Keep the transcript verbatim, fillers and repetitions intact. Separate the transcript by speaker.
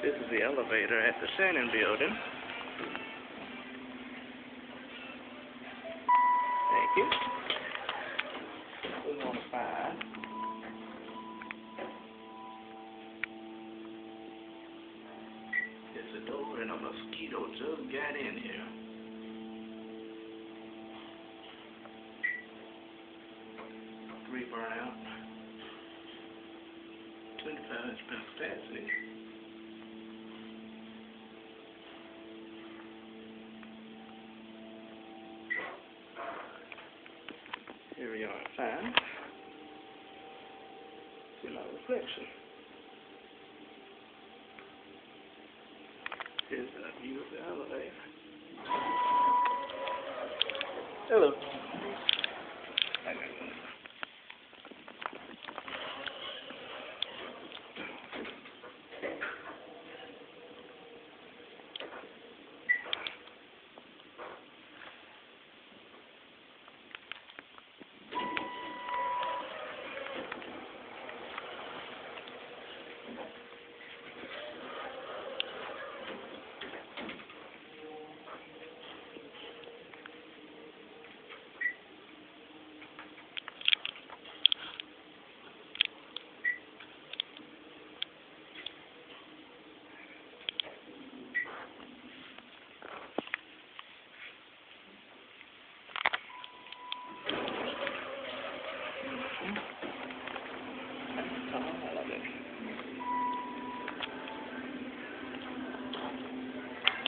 Speaker 1: This is the elevator at the Shannon Building. Thank you. We want to find there's a door and a mosquito just got in here. Three burnout. twenty-five inch capacity. Here we are, fine. See my reflection. Here's a view of the elevator. Hello.